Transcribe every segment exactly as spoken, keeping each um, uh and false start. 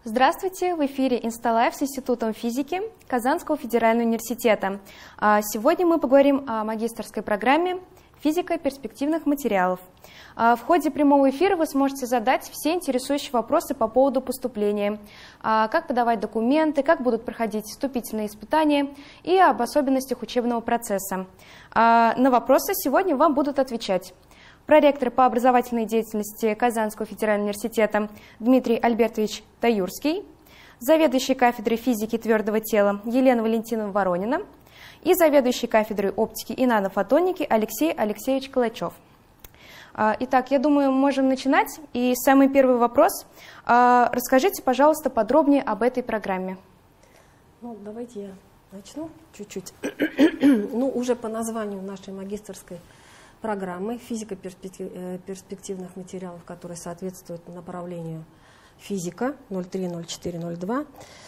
Здравствуйте! В эфире Инсталайв с Институтом физики Казанского федерального университета. Сегодня мы поговорим о магистерской программе «Физика перспективных материалов». В ходе прямого эфира вы сможете задать все интересующие вопросы по поводу поступления, как подавать документы, как будут проходить вступительные испытания и об особенностях учебного процесса. На вопросы сегодня вам будут отвечать проректор по образовательной деятельности Казанского федерального университета Дмитрий Альбертович Таюрский, заведующий кафедрой физики твердого тела Елена Валентиновна Воронина и заведующий кафедрой оптики и нанофотоники Алексей Алексеевич Калачев. Итак, я думаю, можем начинать. И самый первый вопрос. Расскажите, пожалуйста, подробнее об этой программе. Ну, давайте я начну чуть-чуть. Ну, уже по названию нашей магистерской программы «Физика перспективных материалов», которые соответствуют направлению физика ноль три ноль четыре ноль два.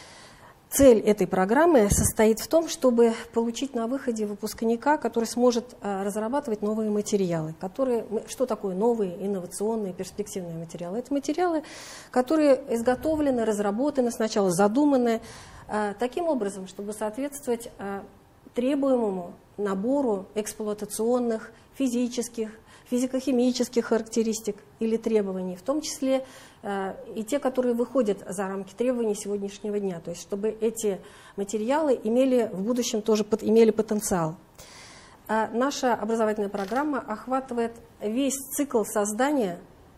Цель этой программы состоит в том, чтобы получить на выходе выпускника, который сможет разрабатывать новые материалы. Которые, что такое новые, инновационные, перспективные материалы? Это материалы, которые изготовлены, разработаны, сначала задуманы таким образом, чтобы соответствовать требуемому набору эксплуатационных, физических, физико-химических характеристик или требований, в том числе э, и те, которые выходят за рамки требований сегодняшнего дня, то есть чтобы эти материалы имели в будущем тоже под, имели потенциал. А наша образовательная программа охватывает весь цикл создания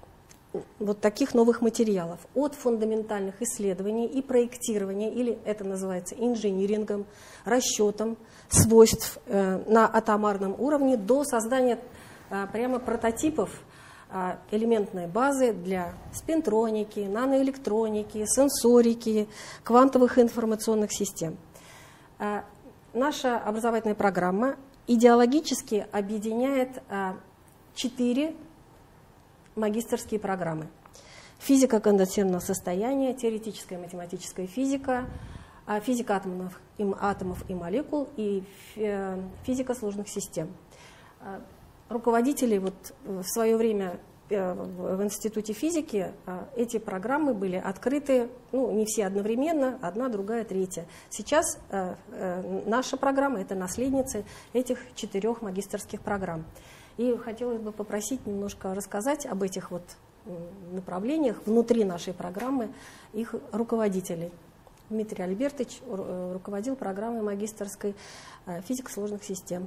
вот таких новых материалов, от фундаментальных исследований и проектирования, или это называется инжинирингом, расчетом свойств э, на атомарном уровне, до создания э, прямо прототипов э, элементной базы для спинтроники, наноэлектроники, сенсорики, квантовых информационных систем. Э, наша образовательная программа идеологически объединяет э, четыре магистерские программы. Физика конденсированного состояния, теоретическая математическая физика, физика атомов, атомов и молекул и физика сложных систем. Руководители вот в свое время в Институте физики эти программы были открыты, ну, не все одновременно, одна, другая, третья. Сейчас наша программа – это наследница этих четырех магистерских программ. И хотелось бы попросить немножко рассказать об этих вот направлениях внутри нашей программы их руководителей. Дмитрий Альбертович руководил программой магистерской физика сложных систем.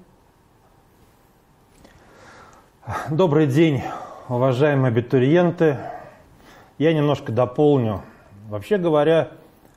Добрый день, уважаемые абитуриенты. Я немножко дополню. Вообще говоря,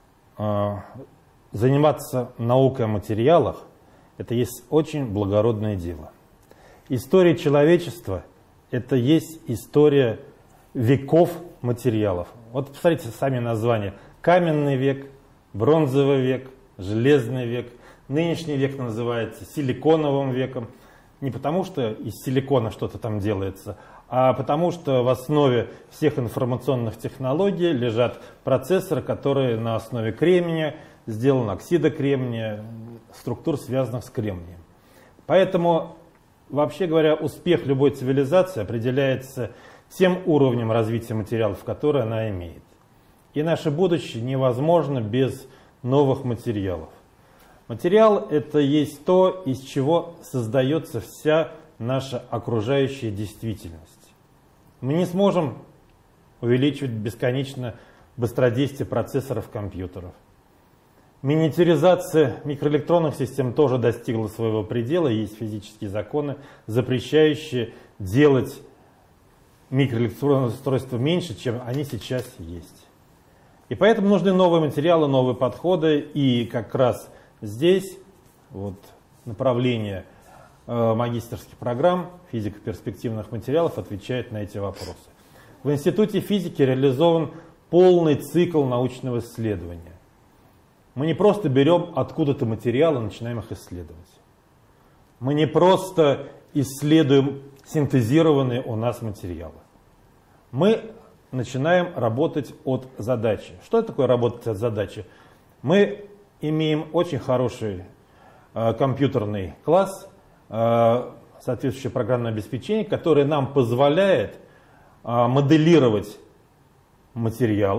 заниматься наукой о материалах – это есть очень благородное дело. История человечества – это есть история веков материалов. Вот посмотрите сами названия. Каменный век, бронзовый век, железный век. Нынешний век называется силиконовым веком. Не потому, что из силикона что-то там делается, а потому, что в основе всех информационных технологий лежат процессоры, которые на основе кремния, сделаны оксида кремния, структур, связанных с кремнием. Поэтому, вообще говоря, успех любой цивилизации определяется тем уровнем развития материалов, которые она имеет. И наше будущее невозможно без новых материалов. Материал – это есть то, из чего создается вся наша окружающая действительность. Мы не сможем увеличивать бесконечно быстродействие процессоров компьютеров. Миниатюризация микроэлектронных систем тоже достигла своего предела. Есть физические законы, запрещающие делать микроэлектронные устройства меньше, чем они сейчас есть. И поэтому нужны новые материалы, новые подходы. И как раз здесь вот, направление э, магистерских программ физика перспективных материалов отвечает на эти вопросы. В Институте физики реализован полный цикл научного исследования. Мы не просто берем откуда-то материалы и начинаем их исследовать. Мы не просто исследуем синтезированные у нас материалы. Мы начинаем работать от задачи. Что такое работать от задачи? Мы имеем очень хороший э, компьютерный класс, э, соответствующее программное обеспечение, которое нам позволяет э, моделировать материалы,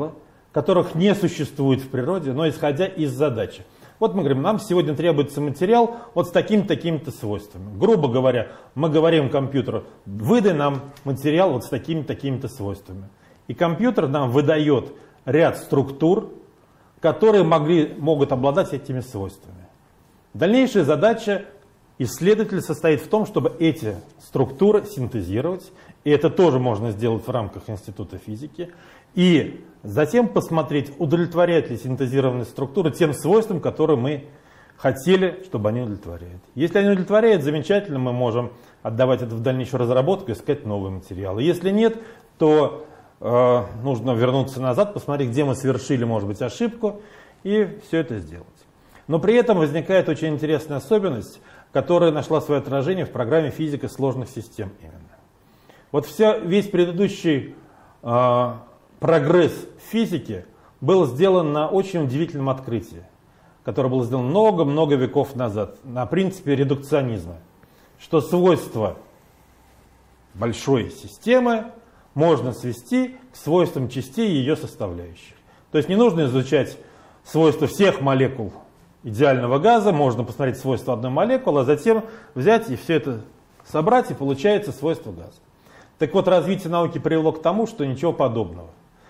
которых не существует в природе, но исходя из задачи. Вот мы говорим, нам сегодня требуется материал вот с такими-такими-то свойствами. Грубо говоря, мы говорим компьютеру, выдай нам материал вот с такими-такими-то свойствами. И компьютер нам выдает ряд структур, которые могли, могут обладать этими свойствами. Дальнейшая задача исследователя состоит в том, чтобы эти структуры синтезировать, и это тоже можно сделать в рамках Института физики, и затем посмотреть, удовлетворяют ли синтезированные структуры тем свойствам, которые мы хотели, чтобы они удовлетворяют. Если они удовлетворяют, замечательно, мы можем отдавать это в дальнейшую разработку, искать новые материалы. Если нет, то э, нужно вернуться назад, посмотреть, где мы совершили, может быть, ошибку, и все это сделать. Но при этом возникает очень интересная особенность, которая нашла свое отражение в программе «Физика сложных систем» именно. Вот вся, весь предыдущий э, прогресс в физике был сделан на очень удивительном открытии, которое было сделано много-много веков назад, на принципе редукционизма, что свойства большой системы можно свести к свойствам частей ее составляющих. То есть не нужно изучать свойства всех молекул идеального газа, можно посмотреть свойства одной молекулы, а затем взять и все это собрать, и получается свойство газа. Так вот, развитие науки привело к тому, что ничего подобного.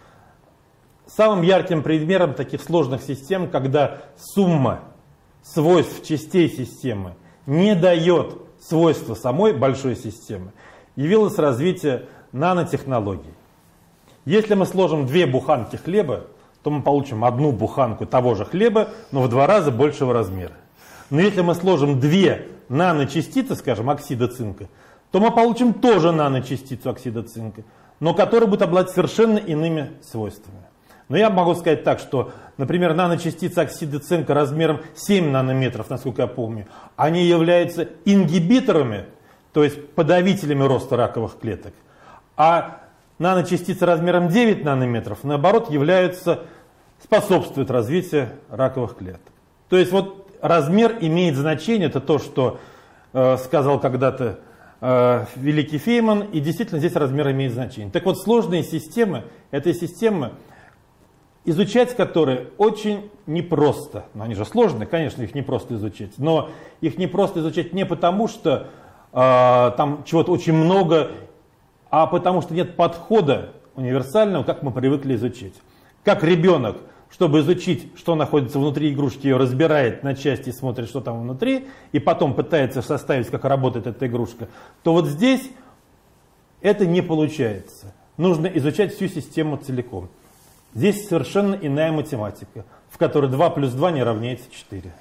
Самым ярким примером таких сложных систем, когда сумма свойств частей системы не дает свойства самой большой системы, явилось развитие нанотехнологий. Если мы сложим две буханки хлеба, то мы получим одну буханку того же хлеба, но в два раза большего размера. Но если мы сложим две наночастицы, скажем, оксида цинка, то мы получим тоже наночастицу оксида цинка, но которая будет обладать совершенно иными свойствами. Но я могу сказать так, что, например, наночастицы оксида цинка размером семь нанометров, насколько я помню, они являются ингибиторами, то есть подавителями роста раковых клеток, а наночастицы размером девять нанометров, наоборот, являются, способствуют развитию раковых клеток. То есть вот размер имеет значение, это то, что э, сказал когда-то э, великий Фейман, и действительно здесь размер имеет значение. Так вот, сложные системы, это системы, изучать которые очень непросто. Ну, они же сложные, конечно, их непросто изучать, но их непросто изучать не потому, что э, там чего-то очень много, а потому что нет подхода универсального, как мы привыкли изучить. Как ребенок, чтобы изучить, что находится внутри игрушки, ее разбирает на части, смотрит, что там внутри, и потом пытается составить, как работает эта игрушка, то вот здесь это не получается. Нужно изучать всю систему целиком. Здесь совершенно иная математика, в которой два плюс два не равняется четыре.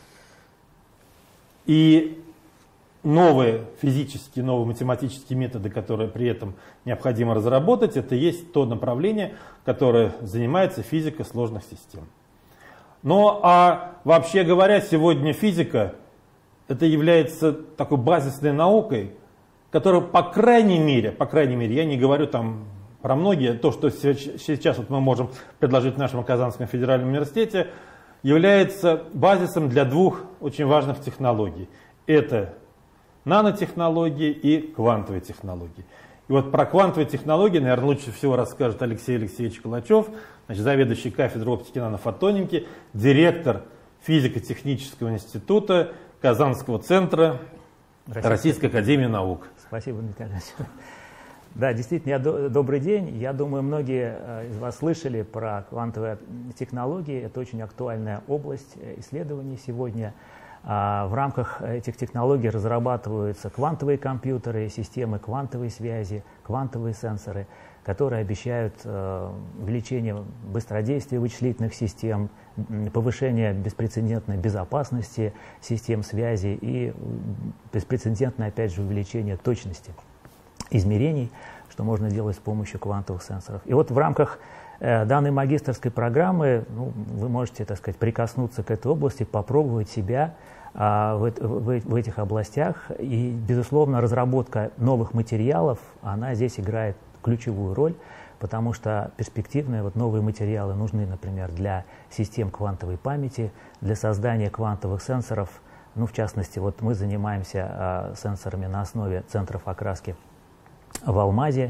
И новые физические, новые математические методы, которые при этом необходимо разработать, это есть то направление, которое занимается физика сложных систем. Ну а вообще говоря, сегодня физика это является такой базисной наукой, которая по крайней мере, по крайней мере, я не говорю там про многие, то, что сейчас вот мы можем предложить в нашем Казанском федеральном университете, является базисом для двух очень важных технологий. Это нанотехнологии и квантовые технологии. И вот про квантовые технологии, наверное, лучше всего расскажет Алексей Алексеевич Калачев, значит, заведующий кафедрой оптики и нанофотоники, директор физико-технического института Казанского центра Российской, Российской академии наук. Спасибо, Дмитрий Ильич. Да, действительно, я, добрый день. Я думаю, многие из вас слышали про квантовые технологии. Это очень актуальная область исследований сегодня. В рамках этих технологий разрабатываются квантовые компьютеры, системы квантовой связи, квантовые сенсоры, которые обещают увеличение быстродействия вычислительных систем, повышение беспрецедентной безопасности систем связи и беспрецедентное, опять же, увеличение точности измерений, что можно делать с помощью квантовых сенсоров. И вот в рамках э, данной магистерской программы ну, вы можете, так сказать, прикоснуться к этой области, попробовать себя э, в, в, в этих областях. И, безусловно, разработка новых материалов, она здесь играет ключевую роль, потому что перспективные вот, новые материалы нужны, например, для систем квантовой памяти, для создания квантовых сенсоров. Ну, в частности, вот мы занимаемся э, сенсорами на основе центров окраски в Алмазе.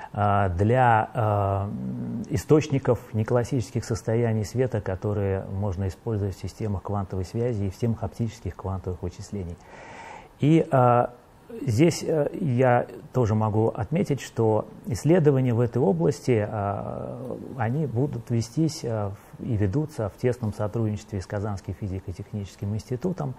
для источников неклассических состояний света, которые можно использовать в системах квантовой связи и в системах оптических квантовых вычислений. И здесь я тоже могу отметить, что исследования в этой области, они будут вестись и ведутся в тесном сотрудничестве с Казанским физико-техническим институтом.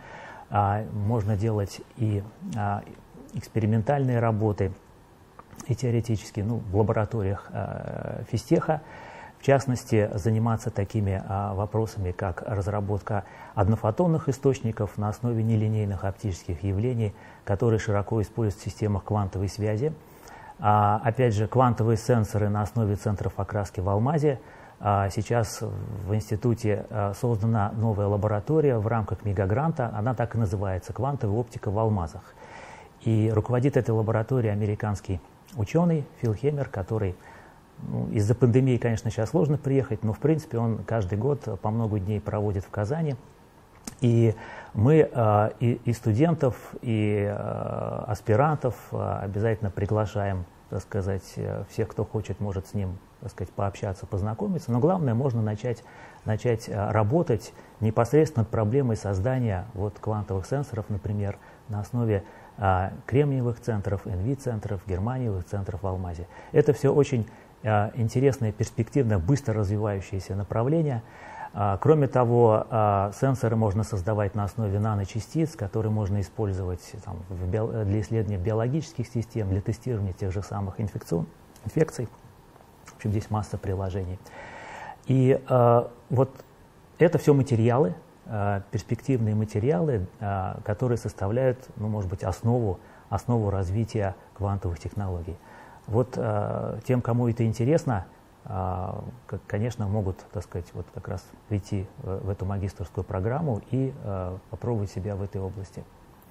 Можно делать и экспериментальные работы, и теоретически, ну, в лабораториях э, физтеха, в частности, заниматься такими э, вопросами, как разработка однофотонных источников на основе нелинейных оптических явлений, которые широко используются в системах квантовой связи. А, опять же, квантовые сенсоры на основе центров окраски в алмазе. А, сейчас в институте а, создана новая лаборатория в рамках мегагранта, она так и называется «Квантовая оптика в алмазах». И руководит этой лабораторией американский ученый Фил Хемер, который, ну, из-за пандемии, конечно, сейчас сложно приехать, но в принципе он каждый год по много дней проводит в Казани. И мы э, и, и студентов, и э, аспирантов э, обязательно приглашаем, так сказать, всех, кто хочет, может с ним, так сказать, пообщаться, познакомиться. Но главное, можно начать, начать работать непосредственно над проблемой создания вот, квантовых сенсоров, например, на основе а, кремниевых центров, эн ви-центров, германиевых центров в алмазе. Это все очень а, интересное, перспективное, быстро развивающееся направление. А, кроме того, а, сенсоры можно создавать на основе наночастиц, которые можно использовать там, в био, для исследования биологических систем, для тестирования тех же самых инфекцион, инфекций. В общем, здесь масса приложений. И а, вот это все материалы, перспективные материалы, которые составляют, ну, может быть, основу, основу развития квантовых технологий. Вот тем, кому это интересно, конечно, могут, так сказать, вот как раз прийти в эту магистерскую программу и попробовать себя в этой области.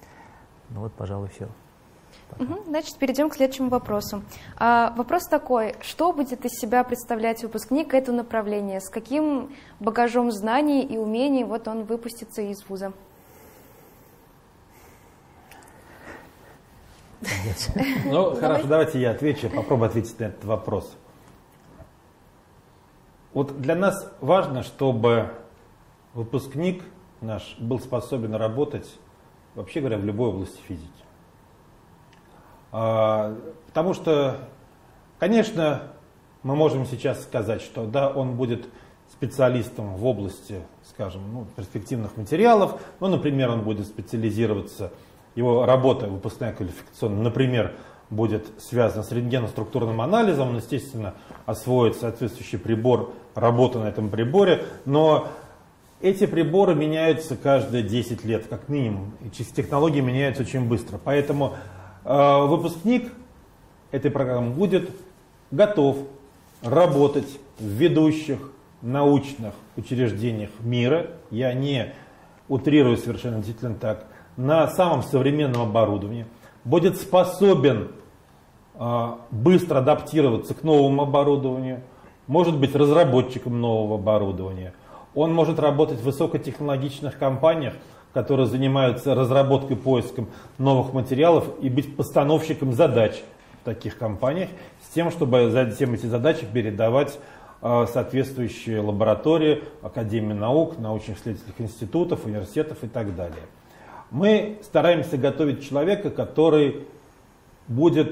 Ну вот, пожалуй, все. Угу, значит, перейдем к следующему вопросу. А, вопрос такой: что будет из себя представлять выпускник этого направления? С каким багажом знаний и умений вот он выпустится из вуза? Ну, хорошо, давайте я отвечу, попробую ответить на этот вопрос. Вот для нас важно, чтобы выпускник наш был способен работать, вообще говоря, в любой области физики. Потому что, конечно, мы можем сейчас сказать, что да, он будет специалистом в области, скажем, ну, перспективных материалов, ну, например, он будет специализироваться, его работа выпускная квалификационная, например, будет связана с рентгеноструктурным анализом, он, естественно, освоит соответствующий прибор, работу на этом приборе, но эти приборы меняются каждые десять лет, как минимум, и технологии меняются очень быстро, поэтому выпускник этой программы будет готов работать в ведущих научных учреждениях мира, я не утрирую совершенно действительно так, на самом современном оборудовании, будет способен быстро адаптироваться к новому оборудованию, может быть разработчиком нового оборудования, он может работать в высокотехнологичных компаниях, которые занимаются разработкой, поиском новых материалов, и быть постановщиком задач в таких компаниях, с тем, чтобы затем эти задачи передавать э, соответствующие лаборатории, Академии наук, научно-исследовательских институтов, университетов и так далее. Мы стараемся готовить человека, который будет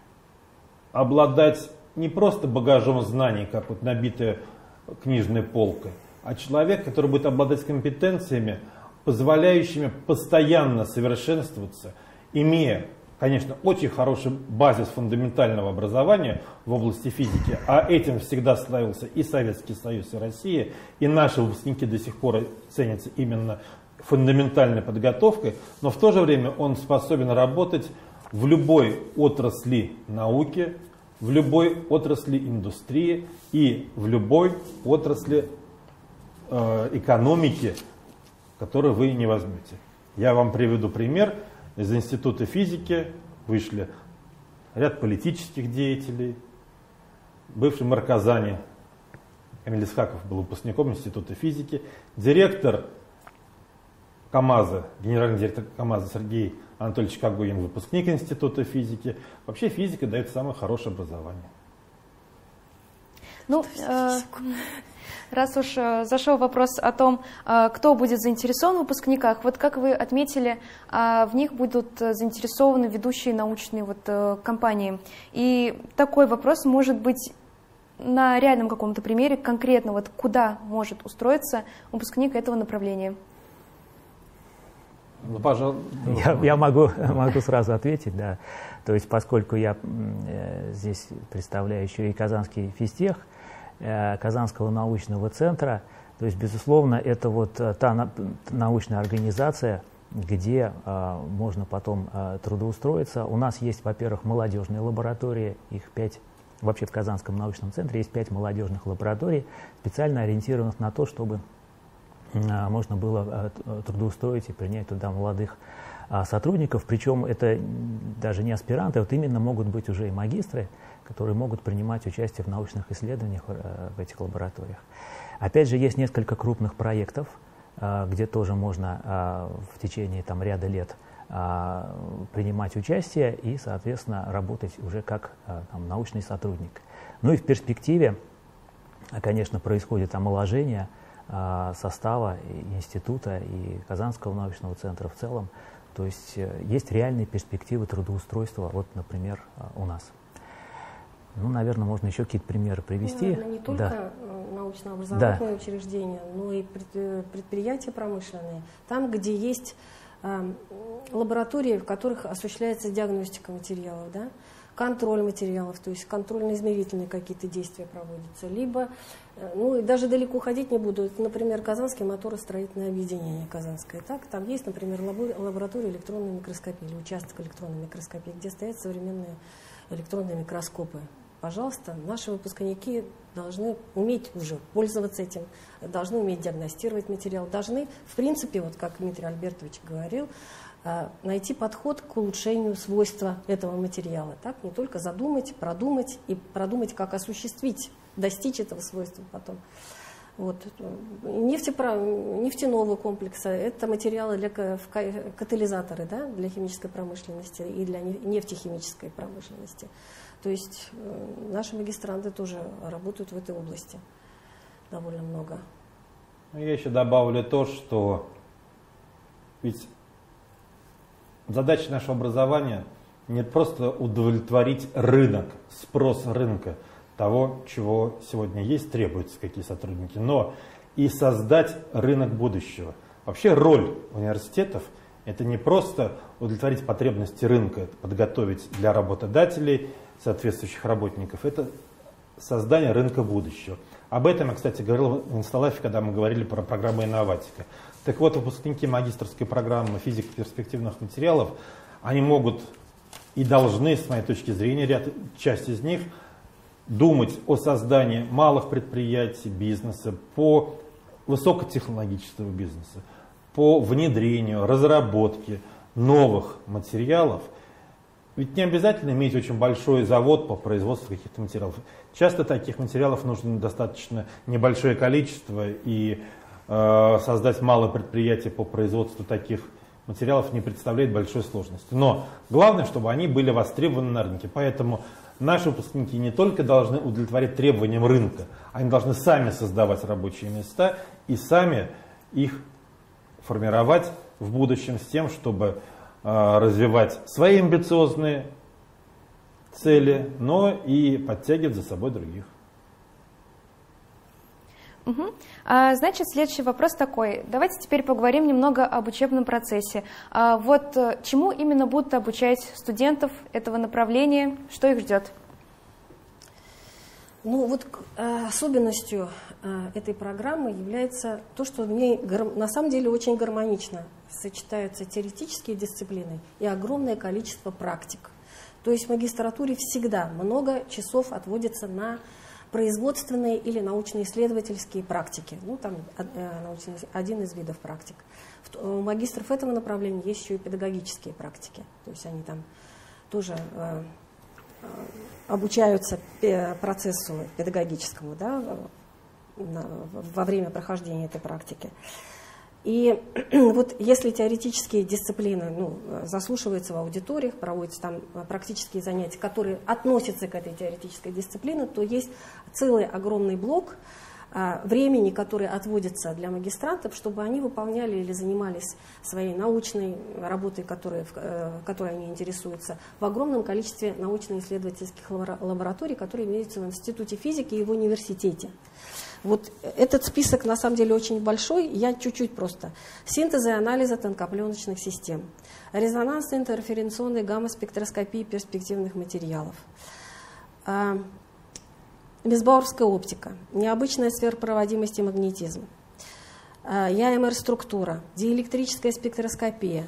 обладать не просто багажом знаний, как вот набитая книжной полкой, а человек, который будет обладать компетенциями, позволяющими постоянно совершенствоваться, имея, конечно, очень хороший базис фундаментального образования в области физики, а этим всегда славился и Советский Союз, и Россия, и наши выпускники до сих пор ценятся именно фундаментальной подготовкой, но в то же время он способен работать в любой отрасли науки, в любой отрасли индустрии и в любой отрасли э, экономики, который вы не возьмете. Я вам приведу пример. Из Института физики вышли ряд политических деятелей. Бывший мэр Казани Эмиль Исхаков был выпускником Института физики. Директор КамАЗа, генеральный директор КамАЗа Сергей Анатольевич Кагуин, выпускник Института физики. Вообще физика дает самое хорошее образование. Ну, э, раз уж э, зашел вопрос о том, э, кто будет заинтересован в выпускниках, вот как вы отметили, э, в них будут заинтересованы ведущие научные вот, э, компании. И такой вопрос может быть на реальном каком-то примере, конкретно вот куда может устроиться выпускник этого направления. Ну, пожалуйста. Я, я могу, могу сразу ответить, да. То есть, поскольку я э, здесь представляю еще и Казанский физтех, э, Казанского научного центра, то есть, безусловно, это вот та на, научная организация, где э, можно потом э, трудоустроиться. У нас есть, во-первых, молодежные лаборатории, их пять. Вообще в Казанском научном центре есть пять молодежных лабораторий, специально ориентированных на то, чтобы э, можно было э, трудоустроить и принять туда молодых э, сотрудников. Причем это даже не аспиранты, вот именно могут быть уже и магистры, которые могут принимать участие в научных исследованиях э, в этих лабораториях. Опять же, есть несколько крупных проектов, э, где тоже можно э, в течение там, ряда лет принимать участие и, соответственно, работать уже как там, научный сотрудник. Ну и в перспективе, конечно, происходит омоложение состава института и Казанского научного центра в целом. То есть есть реальные перспективы трудоустройства, вот, например, у нас. Ну, наверное, можно еще какие-то примеры привести. Ну, наверное, не только да. научно-образовательные да. учреждения, но и предприятия промышленные. Там, где есть лаборатории, в которых осуществляется диагностика материалов, да? Контроль материалов, то есть контрольно-измерительные какие-то действия проводятся. Либо, ну и даже далеко ходить не буду, это, например, Казанское моторостроительное объединение Казанское. Так, там есть, например, лаборатория электронной микроскопии или участок электронной микроскопии, где стоят современные электронные микроскопы. Пожалуйста, наши выпускники должны уметь уже пользоваться этим, должны уметь диагностировать материал, должны, в принципе, вот как Дмитрий Альбертович говорил, найти подход к улучшению свойства этого материала. Так, не только задумать, продумать и продумать, как осуществить, достичь этого свойства потом. Вот. Нефтепро... Нефтяного комплекса – это материалы для катализаторы, да, для химической промышленности и для нефтехимической промышленности. То есть э, наши магистранты тоже работают в этой области довольно много. Я еще добавлю то, что ведь задача нашего образования не просто удовлетворить рынок, спрос рынка, того, чего сегодня есть, требуется, какие сотрудники, но и создать рынок будущего. Вообще роль университетов – это не просто удовлетворить потребности рынка, подготовить для работодателей соответствующих работников, это создание рынка будущего. Об этом я, кстати, говорил в Инсталайфе, когда мы говорили про программу «Инноватика». Так вот, выпускники магистерской программы физики перспективных материалов, они могут и должны, с моей точки зрения, ряд, часть из них, думать о создании малых предприятий, бизнеса, по высокотехнологическому бизнесу, по внедрению, разработке новых материалов. Ведь не обязательно иметь очень большой завод по производству каких-то материалов. Часто таких материалов нужно достаточно небольшое количество, и э, создать малое предприятие по производству таких материалов не представляет большой сложности. Но главное, чтобы они были востребованы на рынке. Поэтому наши выпускники не только должны удовлетворять требованиям рынка, они должны сами создавать рабочие места и сами их формировать в будущем с тем, чтобы развивать свои амбициозные цели, но и подтягивать за собой других. Угу. А, значит, следующий вопрос такой. Давайте теперь поговорим немного об учебном процессе. А, вот чему именно будут обучать студентов этого направления, что их ждет? Ну вот особенностью этой программы является то, что в ней на самом деле очень гармонично сочетаются теоретические дисциплины и огромное количество практик. То есть в магистратуре всегда много часов отводится на производственные или научно-исследовательские практики. Ну, там один из видов практик. У магистров этого направления есть еще и педагогические практики. То есть они там тоже э, обучаются процессу педагогическому, да, на, во время прохождения этой практики. И вот если теоретические дисциплины ну, заслушиваются в аудиториях, проводятся там практические занятия, которые относятся к этой теоретической дисциплине, то есть целый огромный блок а, времени, который отводится для магистрантов, чтобы они выполняли или занимались своей научной работой, которой, в, которой они интересуются, в огромном количестве научно-исследовательских лабораторий, которые имеются в Институте физики и в университете. Вот этот список на самом деле очень большой, я чуть-чуть просто. Синтез и анализа тонкопленочных систем, резонансная интерференционная гамма-спектроскопия перспективных материалов, Мисбауэрская оптика, необычная сверхпроводимость и магнетизм, ЯМР-структура, диэлектрическая спектроскопия,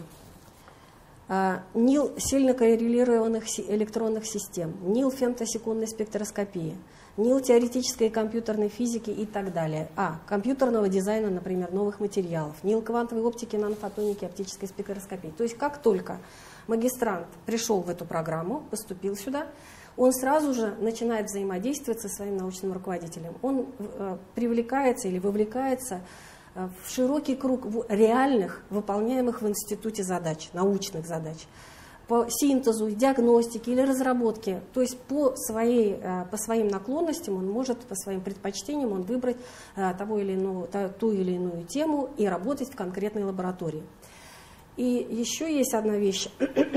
НИЛ сильно коррелированных электронных систем, НИЛ фемтосекундной спектроскопии, НИЛ теоретической и компьютерной физики и так далее. А. Компьютерного дизайна, например, новых материалов, НИЛ квантовой оптики, нанофотоники, оптической спектроскопии. То есть как только магистрант пришел в эту программу, поступил сюда, он сразу же начинает взаимодействовать со своим научным руководителем. Он э, привлекается или вовлекается э, в широкий круг реальных, выполняемых в институте задач, научных задач, по синтезу, диагностике или разработке. То есть по, своей, по своим наклонностям он может, по своим предпочтениям он выбрать того или иного, ту или иную тему и работать в конкретной лаборатории. И еще есть одна вещь.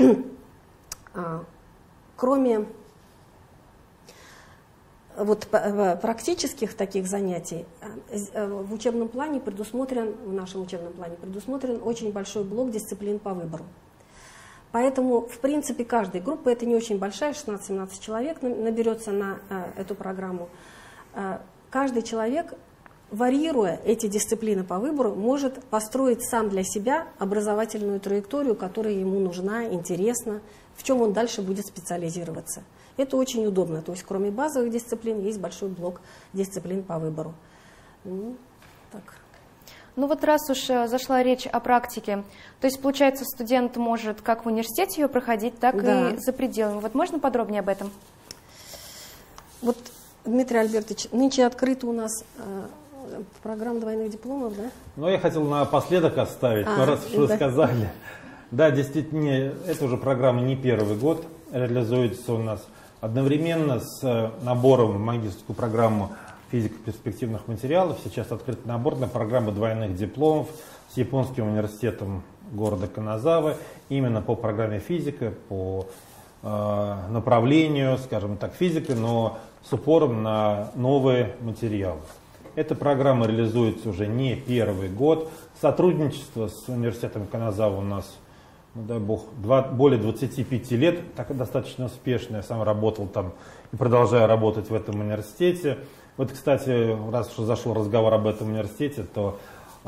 Кроме вот практических таких занятий, в учебном плане предусмотрен, в нашем учебном плане предусмотрен очень большой блок дисциплин по выбору. Поэтому, в принципе, каждая группа, это не очень большая, шестнадцать-семнадцать человек наберется на э, эту программу. Э, каждый человек, варьируя эти дисциплины по выбору, может построить сам для себя образовательную траекторию, которая ему нужна, интересна, в чем он дальше будет специализироваться. Это очень удобно. То есть, кроме базовых дисциплин, есть большой блок дисциплин по выбору. Ну, так. Ну вот раз уж зашла речь о практике, то есть, получается, студент может как в университете ее проходить, так да. и за пределами. Вот можно подробнее об этом? Вот, Дмитрий Альбертович, нынче открыта у нас э, программа двойных дипломов, да? Ну, я хотел напоследок оставить, а, но раз уж да. вы сказали. Да, действительно, эта уже программа не первый год реализуется у нас. Одновременно с набором в магистерскую программу физика перспективных материалов сейчас открыт набор на программу двойных дипломов с Японским университетом города Каназавы именно по программе физика, по э, направлению, скажем так, физика, но с упором на новые материалы. Эта программа реализуется уже не первый год. Сотрудничество с университетом Каназавы у нас, ну, дай бог, два, более двадцати пяти лет, так, достаточно успешно. Я сам работал там и продолжаю работать в этом университете. Вот, кстати, раз уж зашел разговор об этом университете, то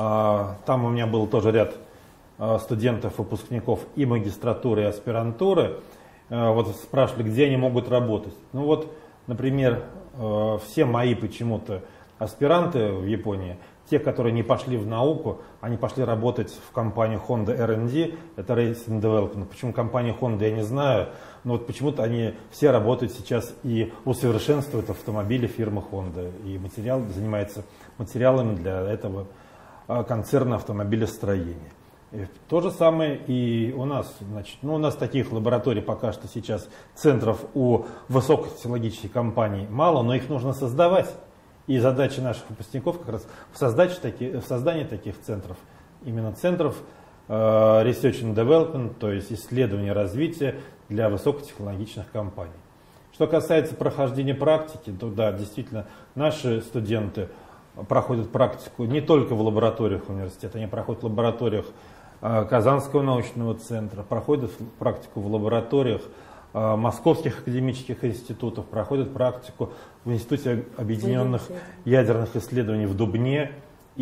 а, там у меня был тоже ряд а, студентов, выпускников и магистратуры, и аспирантуры. А, вот спрашивали, где они могут работать. Ну вот, например, а, все мои почему-то аспиранты в Японии, те, которые не пошли в науку, они пошли работать в компанию Honda эр энд ди, это Racing Development. Почему компания Honda, я не знаю, но вот почему-то они все работают сейчас и усовершенствуют автомобили фирмы Honda. И материал, занимается материалами для этого концерна автомобилестроения. И то же самое и у нас. Значит, ну, у нас таких лабораторий пока что сейчас, центров у высокотехнологических компаний мало, но их нужно создавать. И задача наших выпускников как раз в, в создании таких центров, именно центров э, Research and Development, то есть исследования и развития для высокотехнологичных компаний. Что касается прохождения практики, то да, действительно, наши студенты проходят практику не только в лабораториях университета, они проходят в лабораториях э, Казанского научного центра, проходят практику в лабораториях московских академических институтов, проходят практику в Институте объединенных ядерных исследований в Дубне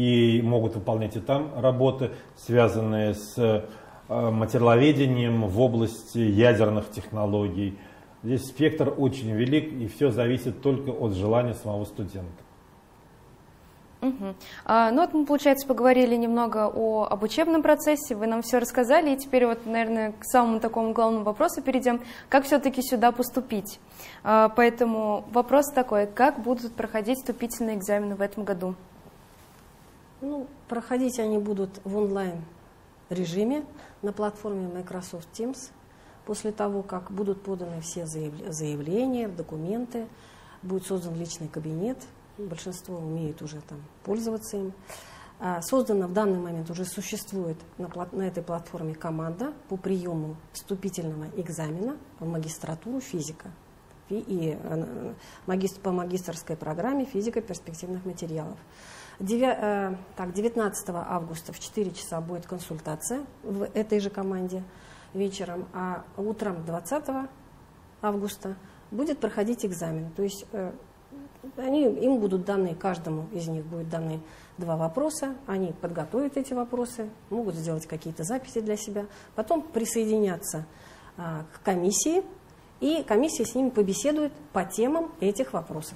и могут выполнять и там работы, связанные с материаловедением в области ядерных технологий. Здесь спектр очень велик, и все зависит только от желания самого студента. Угу. А, ну вот мы, получается, поговорили немного о, об учебном процессе, вы нам все рассказали, и теперь вот, наверное, к самому такому главному вопросу перейдем, как все-таки сюда поступить. А, поэтому вопрос такой, как будут проходить вступительные экзамены в этом году? Ну, проходить они будут в онлайн-режиме на платформе Microsoft Teams. После того, как будут поданы все заявления, документы, будет создан личный кабинет. Большинство умеет уже там пользоваться им. Создана в данный момент, уже существует на, на этой платформе команда по приему вступительного экзамена в магистратуру физика. И, и магистр, по магистерской программе физика перспективных материалов. девятнадцатого августа в четыре часа будет консультация в этой же команде вечером, а утром двадцатого августа будет проходить экзамен. То есть они, им будут даны, каждому из них будет даны два вопроса, они подготовят эти вопросы, могут сделать какие-то записи для себя, потом присоединятся а, к комиссии, и комиссия с ними побеседует по темам этих вопросов.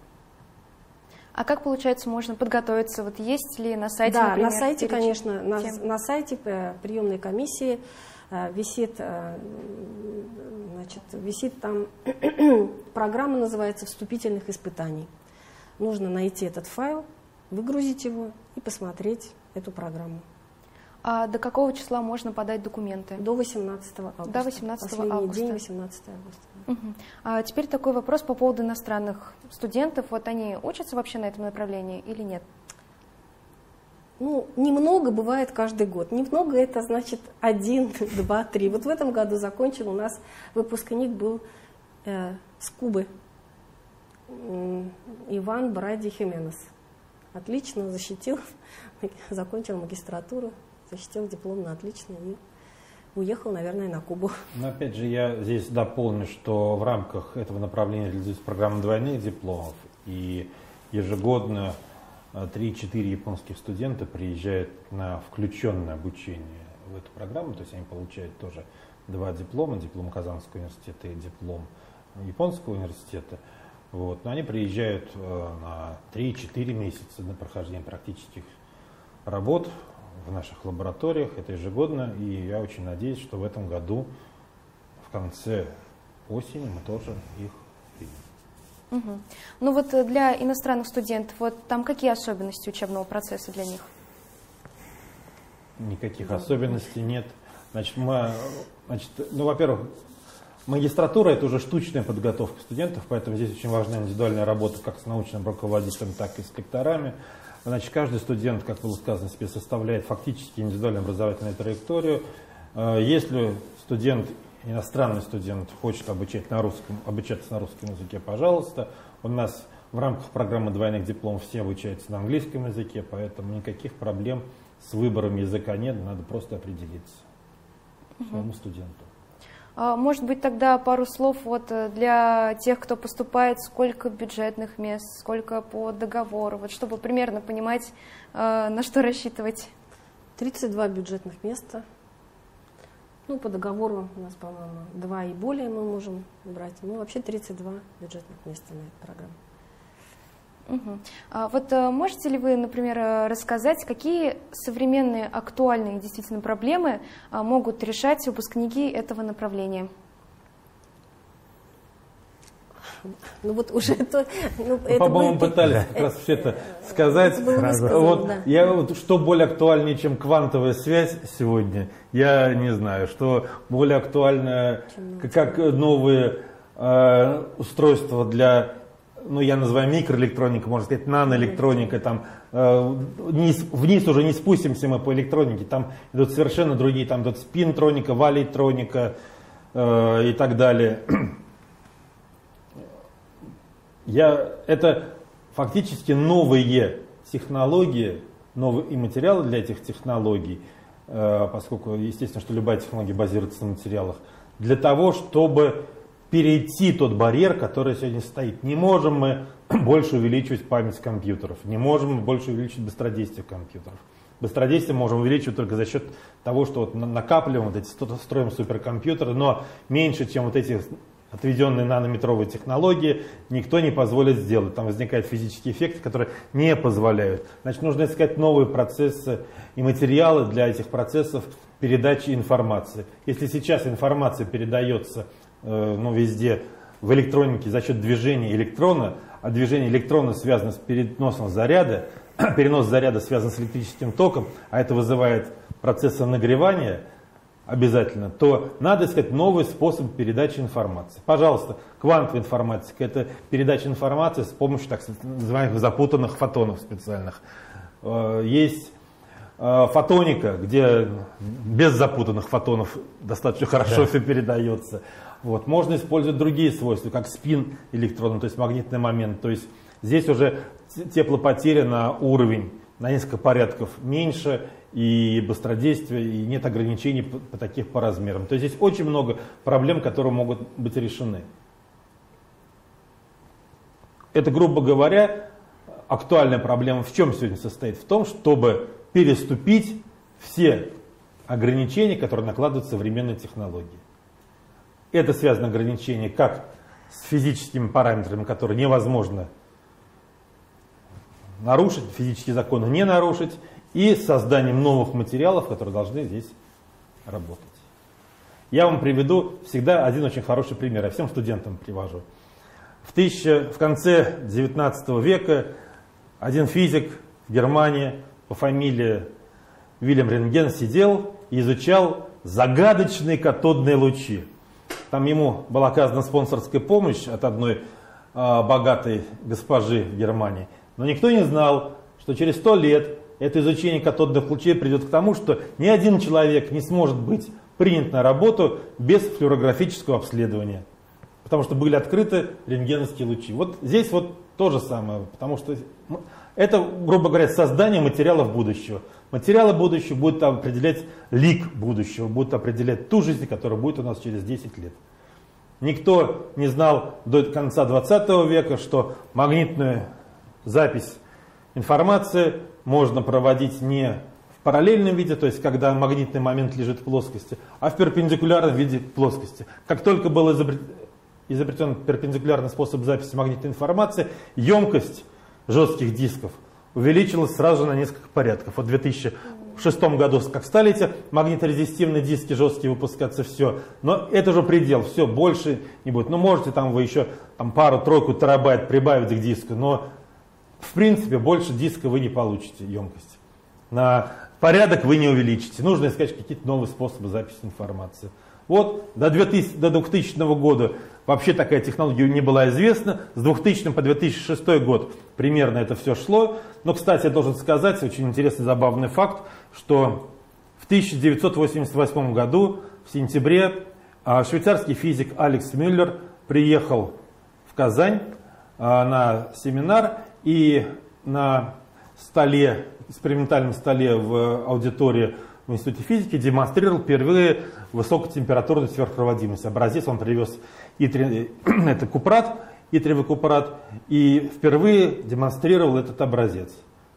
А как, получается, можно подготовиться? Вот есть ли на сайте, Да, например, на сайте, конечно, на, на сайте приемной комиссии висит, значит, висит там программа, называется «Вступительных испытаний». Нужно найти этот файл, выгрузить его и посмотреть эту программу. А до какого числа можно подать документы? До восемнадцатого августа. До восемнадцатого Последний августа. день восемнадцатого августа. Угу. А теперь такой вопрос по поводу иностранных студентов. Вот они учатся вообще на этом направлении или нет? Ну, немного бывает каждый год. Немного это значит один, два, три. Вот в этом году закончил у нас выпускник был э, с Кубы. Иван Бради Хименес. Отлично защитил, закончил магистратуру, защитил диплом на отлично и уехал, наверное, на Кубу. Но опять же, я здесь дополню, что в рамках этого направления реализуется программа двойных дипломов, и ежегодно три-четыре японских студента приезжают на включенное обучение в эту программу, то есть они получают тоже два диплома, диплом Казанского университета и диплом Японского университета. Вот. Но они приезжают э, на три-четыре месяца на прохождение практических работ в наших лабораториях. Это ежегодно, и я очень надеюсь, что в этом году, в конце осени, мы тоже их примем. Угу. Ну вот для иностранных студентов, вот там какие особенности учебного процесса для них? Никаких да. особенностей нет. Значит, мы, значит, ну, во-первых, магистратура – это уже штучная подготовка студентов, поэтому здесь очень важна индивидуальная работа как с научным руководителем, так и с лекторами. Значит, каждый студент, как было сказано, себе составляет фактически индивидуальную образовательную траекторию. Если студент, иностранный студент, хочет обучать на русском, обучаться на русском языке, пожалуйста. У нас в рамках программы двойных дипломов все обучаются на английском языке, поэтому никаких проблем с выбором языка нет, надо просто определиться угу. своему студенту. Может быть, тогда пару слов вот для тех, кто поступает, сколько бюджетных мест, сколько по договору, вот чтобы примерно понимать, на что рассчитывать. тридцать два бюджетных места. Ну, по договору у нас, по-моему, два и более мы можем брать. Ну, вообще тридцать два бюджетных места на эту программу. Угу. А вот можете ли вы, например, рассказать, какие современные актуальные действительно проблемы могут решать выпускники этого направления? Ну вот уже это... Ну, ну, по-моему, будет... пытались как раз все это сказать. Это сказано, вот, да. я, вот, что более актуальнее, чем квантовая связь сегодня, я не знаю. Что более актуально, как новые э, устройства для... ну, я называю микроэлектроника, можно сказать, наноэлектроника, там, э, вниз, вниз уже не спустимся мы по электронике, там идут совершенно другие, там идут спинтроника, валейтроника э, и так далее. Я, это фактически новые технологии, новые и материалы для этих технологий, э, поскольку, естественно, что любая технология базируется на материалах, для того, чтобы перейти тот барьер, который сегодня стоит. Не можем мы больше увеличивать память компьютеров, не можем мы больше увеличивать быстродействие компьютеров. Быстродействие можем увеличивать только за счет того, что вот накапливаем, вот эти, строим суперкомпьютеры, но меньше, чем вот эти отведенные нанометровые технологии, никто не позволит сделать. Там возникают физические эффекты, которые не позволяют. Значит, нужно искать новые процессы и материалы для этих процессов передачи информации. Если сейчас информация передается ну, везде в электронике за счет движения электрона, а движение электрона связано с переносом заряда, перенос заряда связан с электрическим током, а это вызывает процессы нагревания обязательно, то надо искать новый способ передачи информации. Пожалуйста, квантовая информатика – это передача информации с помощью так называемых запутанных фотонов специальных. Есть фотоника, где без запутанных фотонов достаточно хорошо да. все передается. Вот. Можно использовать другие свойства, как спин электрона, то есть магнитный момент. То есть здесь уже теплопотеря на уровень, на несколько порядков меньше, и быстродействие, и нет ограничений по, по таких по размерам. То есть здесь очень много проблем, которые могут быть решены. Это, грубо говоря, актуальная проблема в чем сегодня состоит? В том, чтобы переступить все ограничения, которые накладывают современные технологии. Это связано ограничение как с физическими параметрами, которые невозможно нарушить, физические законы не нарушить, и с созданием новых материалов, которые должны здесь работать. Я вам приведу всегда один очень хороший пример, я всем студентам привожу. В, тысяча, в конце девятнадцатого века один физик в Германии по фамилии Вильям Рентген сидел и изучал загадочные катодные лучи. Там ему была оказана спонсорская помощь от одной а, богатой госпожи в Германии. Но никто не знал, что через сто лет это изучение катодных лучей придет к тому, что ни один человек не сможет быть принят на работу без флюорографического обследования. Потому что были открыты рентгеновские лучи. Вот здесь вот то же самое, потому что это, грубо говоря, создание материалов будущего. Материалы будущего будут определять лик будущего, будут определять ту жизнь, которая будет у нас через десять лет. Никто не знал до конца двадцатого века, что магнитную запись информации можно проводить не в параллельном виде, то есть когда магнитный момент лежит в плоскости, а в перпендикулярном виде плоскости. Как только был изобретен, изобретен перпендикулярный способ записи магнитной информации, емкость жестких дисков увеличилась сразу на несколько порядков. Вот в две тысячи шестом году, как стали эти магниторезистивные диски жесткие выпускаться, все. Но это же предел, все, больше не будет. Ну, можете там вы еще там, пару-тройку терабайт прибавить к диску, но в принципе больше диска вы не получите емкости. На порядок вы не увеличите. Нужно искать какие-то новые способы записи информации. Вот до двухтысячного года вообще такая технология не была известна. С двухтысячного по две тысячи шестой год примерно это все шло. Но, кстати, я должен сказать, очень интересный, забавный факт, что в тысяча девятьсот восемьдесят восьмом году, в сентябре, швейцарский физик Алекс Мюллер приехал в Казань на семинар и на столе, экспериментальном столе в аудитории в Институте физики демонстрировал впервые высокотемпературную сверхпроводимость. Образец он привез итри, это купрат, итриевый купрат, и впервые демонстрировал этот образец.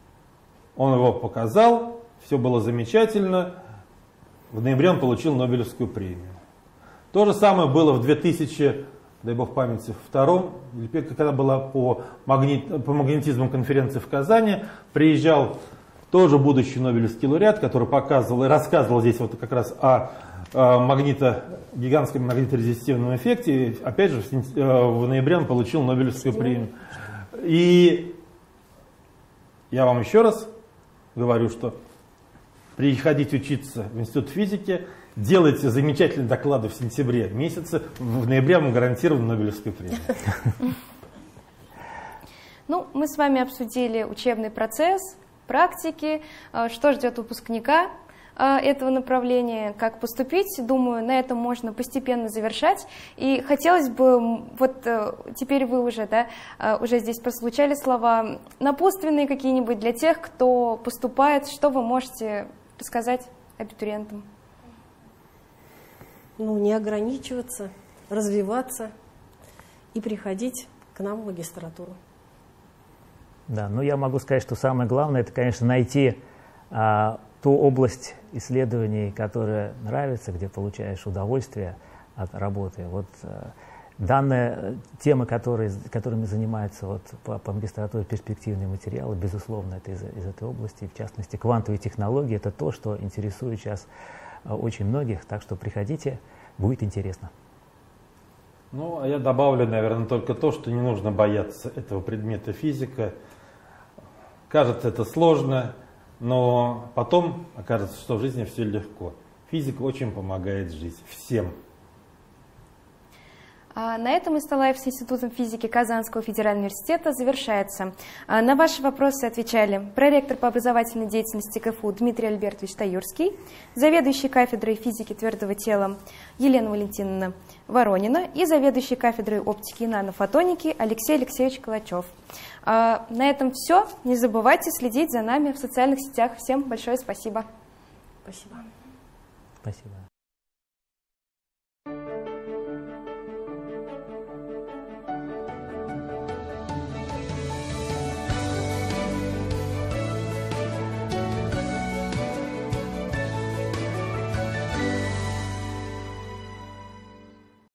Он его показал, все было замечательно. В ноябре он получил Нобелевскую премию. То же самое было в две тысячи, дай бог памяти, втором, когда была по, магнит, по магнетизму конференции в Казани, приезжал тоже будущий Нобелевский лауреат, который показывал и рассказывал здесь вот как раз о, о магнито, гигантском магниторезистивном эффекте. И, опять же, в, в ноябре он получил Нобелевскую премию. И я вам еще раз говорю, что приходите учиться в Институт физики, делайте замечательные доклады в сентябре месяце, в ноябре вам гарантирована Нобелевская премия. Ну, мы с вами обсудили учебный процесс, практики, что ждет выпускника этого направления, как поступить. Думаю, на этом можно постепенно завершать. И хотелось бы, вот теперь вы уже, да, уже здесь прозвучали слова, напутственные какие-нибудь для тех, кто поступает, что вы можете рассказать абитуриентам? Ну, не ограничиваться, развиваться и приходить к нам в магистратуру. Да, ну я могу сказать, что самое главное, это, конечно, найти а, ту область исследований, которая нравится, где получаешь удовольствие от работы. Вот а, данная тема, которой, которыми занимаются вот, по, по магистратуре перспективные материалы, безусловно, это из, из этой области, в частности, квантовые технологии, это то, что интересует сейчас а, очень многих, так что приходите, будет интересно. Ну, а я добавлю, наверное, только то, что не нужно бояться этого предмета физика. Кажется, это сложно, но потом окажется, что в жизни все легко. Физика очень помогает жить всем. На этом Исталаев с Институтом физики Казанского федерального университета завершается. На ваши вопросы отвечали проректор по образовательной деятельности КФУ Дмитрий Альбертович Таюрский, заведующий кафедрой физики твердого тела Елена Валентиновна Воронина и заведующий кафедрой оптики и нанофотоники Алексей Алексеевич Калачев. На этом все. Не забывайте следить за нами в социальных сетях. Всем большое спасибо. Спасибо. Спасибо.